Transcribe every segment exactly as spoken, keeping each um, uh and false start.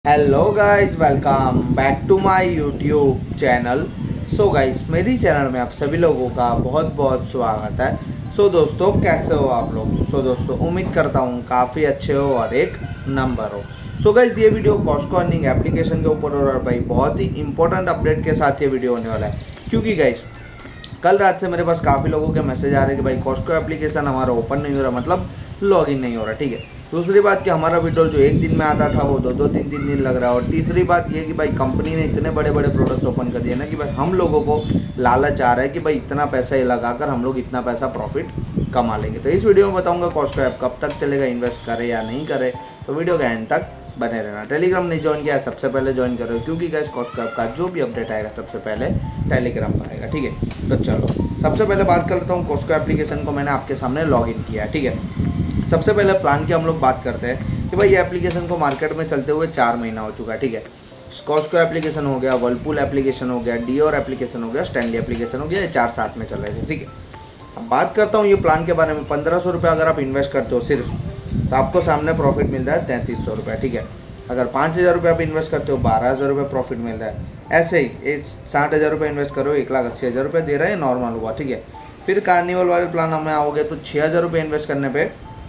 Hello guys, welcome back to my YouTube channel. So guys, मेरी channel में आप सभी लोगों का बहुत बहुत स्वागत है। सो so, दोस्तों कैसे हो आप लोग। सो so, दोस्तों उम्मीद करता हूँ काफ़ी अच्छे हो और एक नंबर हो। सो so, गाइस, ये वीडियो कॉस्को अर्निंग एप्लीकेशन के ऊपर हो रहा है भाई। बहुत ही इंपॉर्टेंट अपडेट के साथ ये वीडियो होने वाला है, क्योंकि गाइस कल रात से मेरे पास काफ़ी लोगों के मैसेज आ रहे हैं कि भाई कॉस्को एप्लीकेशन हमारा ओपन नहीं हो रहा, मतलब लॉगिन नहीं हो रहा। ठीक है, दूसरी बात कि हमारा विड्रॉल जो एक दिन में आता था वो दो दो तीन तीन दिन लग रहा है। और तीसरी बात ये कि भाई कंपनी ने इतने बड़े बड़े प्रोडक्ट ओपन कर दिए ना कि भाई हम लोगों को लालच आ रहा है कि भाई इतना पैसा ही लगाकर हम लोग इतना पैसा प्रॉफिट कमा लेंगे। तो इस वीडियो में बताऊंगा कॉस्को ऐप कब तक चलेगा, इन्वेस्ट करे या नहीं करे। तो वीडियो के एंड तक बने रहना। टेलीग्राम नहीं ज्वाइन किया सबसे पहले ज्वाइन करो, क्योंकि गाइस कॉस्को ऐप का जो भी अपडेट आएगा सबसे पहले टेलीग्राम पर आएगा। ठीक है, तो चलो सबसे पहले बात कर लेता हूँ कॉस्को एप्लीकेशन को मैंने आपके सामने लॉग इन किया है। ठीक है, सबसे पहले प्लान की हम लोग बात करते हैं कि भाई ये एप्लीकेशन को मार्केट में चलते हुए चार महीना हो चुका है। ठीक है, कॉस्को एप्लीकेशन हो गया, वर्लपूल एप्लीकेशन हो गया, डियोर एप्लीकेशन हो गया, स्टैनली एप्लीकेशन हो गया, ये चार साथ में चल रहे थे। ठीक है, अब बात करता हूँ ये प्लान के बारे में। पंद्रह सौ रुपये अगर आप इन्वेस्ट करते हो सिर्फ, तो आपको सामने प्रॉफिट मिल रहा है तैंतीस सौ रुपये। ठीक है, अगर पाँच हज़ार रुपये आप इन्वेस्ट करते हो बारह हज़ार रुपये प्रॉफिट मिल रहा है। ऐसे ही एक साठ हज़ार रुपये इन्वेस्ट करो एक लाख अस्सी हज़ार रुपये दे रहा है, नॉर्मल हुआ। ठीक है, फिर कार्निवल वाले प्लान हमें आओगे तो छः हज़ार रुपये इन्वेस्ट करने पे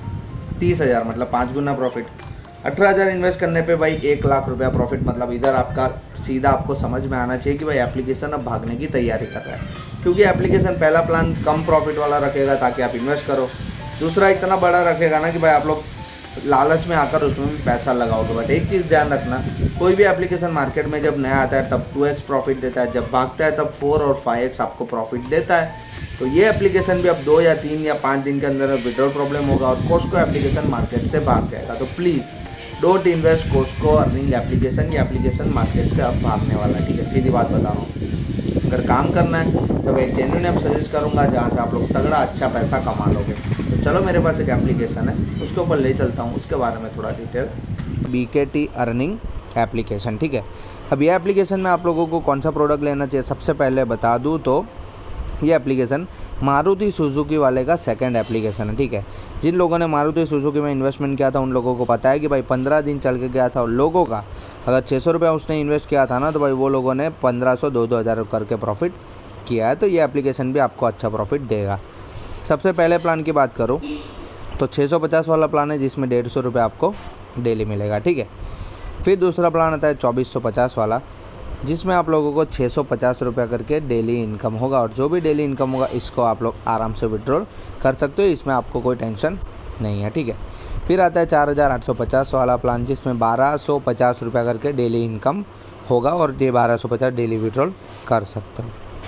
तीस हज़ार मतलब पाँच गुना प्रॉफिट। अठारह हज़ार इन्वेस्ट करने पे भाई एक लाख रुपया प्रॉफिट। मतलब इधर आपका सीधा आपको समझ में आना चाहिए कि भाई एप्लीकेशन अब भागने की तैयारी कर रहा है, क्योंकि एप्लीकेशन पहला प्लान कम प्रॉफिट वाला रखेगा ताकि आप इन्वेस्ट करो, दूसरा इतना बड़ा रखेगा ना कि भाई आप लोग लालच में आकर उसमें भी पैसा लगाओगे। बट एक चीज़ ध्यान रखना, कोई भी एप्लीकेशन मार्केट में जब नया आता है तब टू एक्स प्रॉफिट देता है, जब भागता है तब फोर और फाइव एक्स आपको प्रॉफिट देता है। तो ये एप्लीकेशन भी अब दो या तीन या पाँच दिन के अंदर विड्रॉल प्रॉब्लम होगा और कॉस्को एप्लीकेशन मार्केट से भाग जाएगा। तो please don't invest Costco earning application. ये एप्लीकेशन मार्केट से अब भागने वाला है। ठीक है, सीधी बात बता रहा हूँ। अगर काम करना है तो मैं जेन्युइन ऐप सजेस्ट करूँगा जहाँ से आप लोग तगड़ा अच्छा पैसा कमा लोगे। तो चलो मेरे पास एक एप्लीकेशन है, उसके ऊपर ले चलता हूँ, उसके बारे में थोड़ा detail. B K T earning application. ठीक है, अब ये एप्लीकेशन में आप लोगों को कौन सा प्रोडक्ट लेना चाहिए सबसे पहले बता दूँ तो ये एप्लीकेशन मारुति सुजुकी वाले का सेकंड एप्लीकेशन है। ठीक है, जिन लोगों ने मारुति सुजुकी में इन्वेस्टमेंट किया था उन लोगों को पता है कि भाई पंद्रह दिन चल के गया था और लोगों का अगर छः सौ रुपया उसने इन्वेस्ट किया था ना, तो भाई वो लोगों ने पंद्रह सौ दो दो हज़ार करके प्रॉफिट किया है। तो ये एप्लीकेशन भी आपको अच्छा प्रॉफिट देगा। सबसे पहले प्लान की बात करूँ तो छः सौ पचास वाला प्लान है जिसमें डेढ़ सौ रुपये आपको डेली मिलेगा। ठीक है, फिर दूसरा प्लान आता है चौबीस सौ पचास वाला, जिसमें आप लोगों को छः सौ पचास रुपये करके डेली इनकम होगा और जो भी डेली इनकम होगा इसको आप लोग आराम से विड्रॉल कर सकते हो, इसमें आपको कोई टेंशन नहीं है। ठीक है, फिर आता है चार हज़ार आठ सौ पचास वाला प्लान, जिसमें बारह सौ पचास रुपये करके डेली इनकम होगा और ये बारह सौ पचास डेली विड्रॉल कर सकते हो।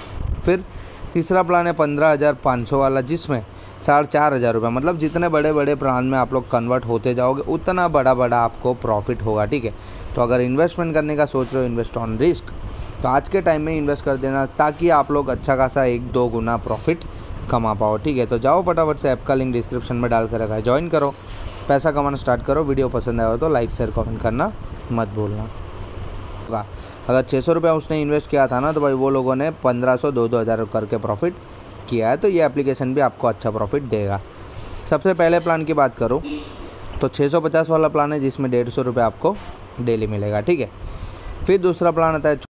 फिर तीसरा प्लान है पंद्रह हज़ार पाँच सौ वाला, जिसमें साढ़े चार हज़ार रुपये मतलब जितने बड़े बड़े प्लान में आप लोग कन्वर्ट होते जाओगे उतना बड़ा बड़ा आपको प्रॉफिट होगा। ठीक है, तो अगर इन्वेस्टमेंट करने का सोच रहे हो, इन्वेस्ट ऑन रिस्क, तो आज के टाइम में इन्वेस्ट कर देना ताकि आप लोग अच्छा खासा एक दो गुना प्रॉफिट कमा पाओ। ठीक है, तो जाओ फटाफट से, ऐप का लिंक डिस्क्रिप्शन में डाल कर रखा है, ज्वाइन करो, पैसा कमाना स्टार्ट करो। वीडियो पसंद आया हो तो लाइक शेयर कमेंट करना मत भूलना। अगर छः सौ रुपया उसने इन्वेस्ट किया था ना, तो भाई वो लोगों ने पंद्रह सौ दो दो हज़ार करके प्रॉफिट किया है। तो ये एप्लीकेशन भी आपको अच्छा प्रॉफिट देगा। सबसे पहले प्लान की बात करूँ तो छः सौ पचास वाला प्लान है जिसमें डेढ़ सौ रुपये आपको डेली मिलेगा। ठीक है, फिर दूसरा प्लान आता है